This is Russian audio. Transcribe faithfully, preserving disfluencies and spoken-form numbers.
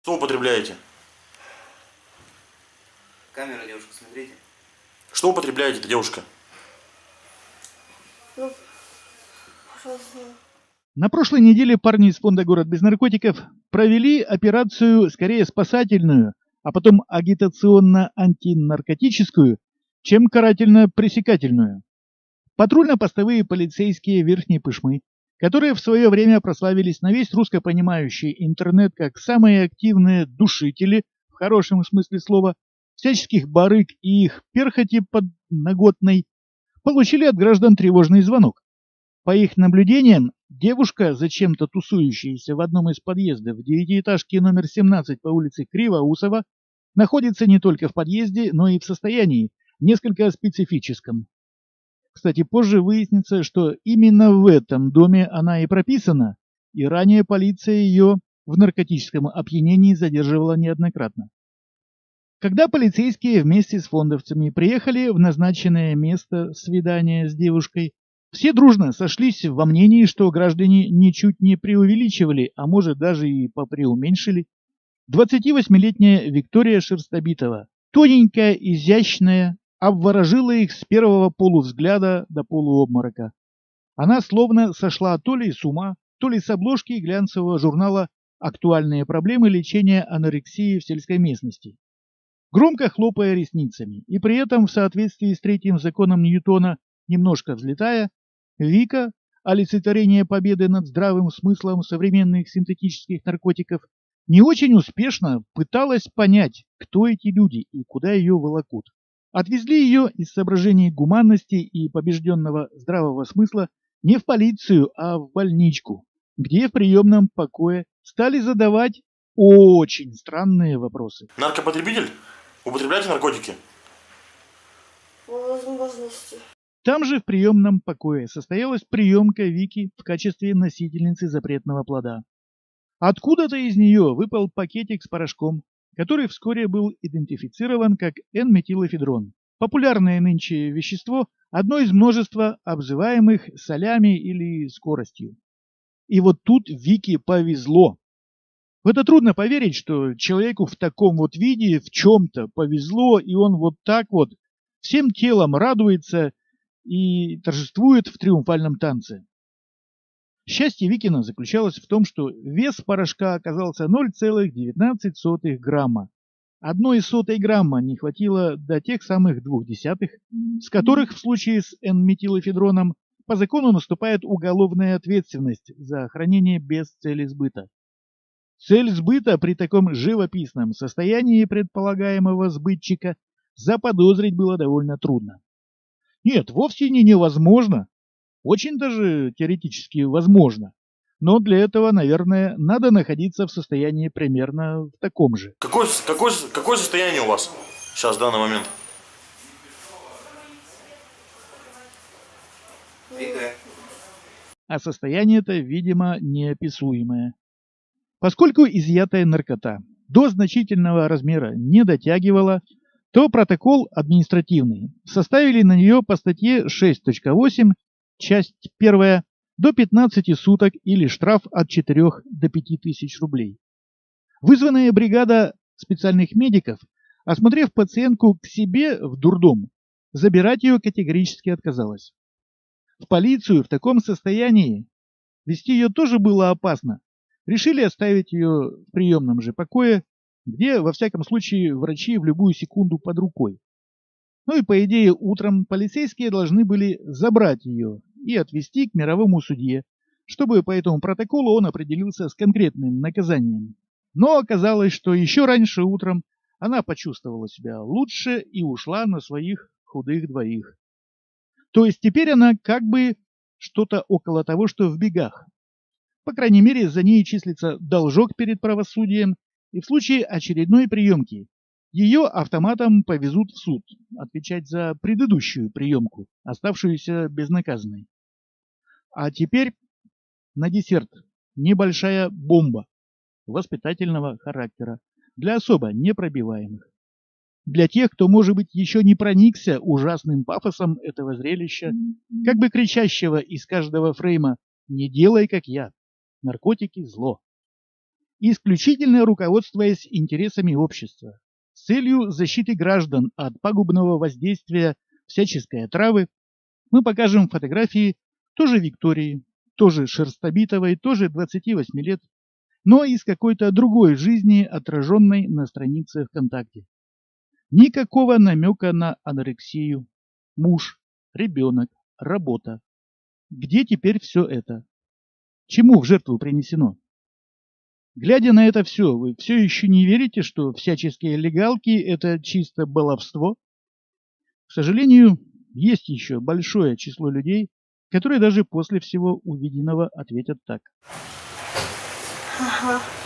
Что употребляете? Камера, девушка, смотрите. Что употребляете-то, девушка? Ну, пожалуйста. На прошлой неделе парни из фонда «Город без наркотиков» провели операцию скорее спасательную, а потом агитационно-антинаркотическую, чем карательно-пресекательную. Патрульно-постовые полицейские Верхней Пышмы, которые в свое время прославились на весь русскопонимающий интернет как самые активные душители, в хорошем смысле слова, всяческих барыг и их перхоти подноготной, получили от граждан тревожный звонок. По их наблюдениям, девушка, зачем-то тусующаяся в одном из подъездов девятиэтажки номер семнадцать по улице Кривоусова, находится не только в подъезде, но и в состоянии, несколько специфическом. Кстати, позже выяснится, что именно в этом доме она и прописана, и ранее полиция ее в наркотическом опьянении задерживала неоднократно. Когда полицейские вместе с фондовцами приехали в назначенное место свидания с девушкой, все дружно сошлись во мнении, что граждане ничуть не преувеличивали, а может даже и попреуменьшили. двадцативосьмилетняя Виктория Шерстобитова, тоненькая, изящная, обворожила их с первого полувзгляда до полуобморока. Она словно сошла то ли с ума, то ли с обложки глянцевого журнала «Актуальные проблемы лечения анорексии в сельской местности». Громко хлопая ресницами и при этом в соответствии с третьим законом Ньютона, немножко взлетая, Вика, олицетворение победы над здравым смыслом современных синтетических наркотиков, не очень успешно пыталась понять, кто эти люди и куда ее волокут. Отвезли ее из соображений гуманности и побежденного здравого смысла не в полицию, а в больничку, где в приемном покое стали задавать очень странные вопросы. Наркопотребитель? Употребляете наркотики? По возможности. Там же в приемном покое состоялась приемка Вики в качестве носительницы запретного плода. Откуда-то из нее выпал пакетик с порошком, который вскоре был идентифицирован как Н-метилэфедрон. Популярное нынче вещество, одно из множества обзываемых солями или скоростью. И вот тут Вике повезло. В это трудно поверить, что человеку в таком вот виде в чем-то повезло, и он вот так вот всем телом радуется и торжествует в триумфальном танце. Счастье Викина заключалось в том, что вес порошка оказался ноль целых девятнадцать сотых грамма. Одной сотой грамма не хватило до тех самых двух десятых, с которых в случае с Н-метилэфедроном по закону наступает уголовная ответственность за хранение без цели сбыта. Цель сбыта при таком живописном состоянии предполагаемого сбытчика заподозрить было довольно трудно. Нет, вовсе не невозможно. Очень даже теоретически возможно. Но для этого, наверное, надо находиться в состоянии примерно в таком же. Какое, какое, какое состояние у вас сейчас в данный момент? Вика. А состояние-то, видимо, неописуемое. Поскольку изъятая наркота до значительного размера не дотягивала, то протокол административный составили на нее по статье шесть точка восемь, часть первая, до пятнадцати суток или штраф от четырёх до пяти тысяч рублей. Вызванная бригада специальных медиков, осмотрев пациентку к себе в дурдом, забирать ее категорически отказалась. В полицию в таком состоянии везти ее тоже было опасно. Решили оставить ее в приемном же покое, где, во всяком случае, врачи в любую секунду под рукой. Ну и, по идее, утром полицейские должны были забрать ее и отвезти к мировому судье, чтобы по этому протоколу он определился с конкретным наказанием. Но оказалось, что еще раньше утром она почувствовала себя лучше и ушла на своих худых двоих. То есть теперь она как бы что-то около того, что в бегах. По крайней мере, за ней числится должок перед правосудием, и в случае очередной приемки ее автоматом повезут в суд отвечать за предыдущую приемку, оставшуюся безнаказанной. А теперь на десерт небольшая бомба воспитательного характера для особо непробиваемых. Для тех, кто, может быть, еще не проникся ужасным пафосом этого зрелища, как бы кричащего из каждого фрейма «Не делай, как я! Наркотики – зло!». исключительно руководствуясь интересами общества, с целью защиты граждан от пагубного воздействия всяческой отравы, мы покажем фотографии тоже Виктории, тоже Шерстобитовой, тоже двадцати восьми лет, но из какой-то другой жизни, отраженной на странице ВКонтакте. Никакого намека на анорексию, муж, ребенок, работа. Где теперь все это? Чему в жертву принесено? Глядя на это все, вы все еще не верите, что всяческие легалки – это чисто баловство? К сожалению, есть еще большое число людей, которые даже после всего увиденного ответят так. Ага.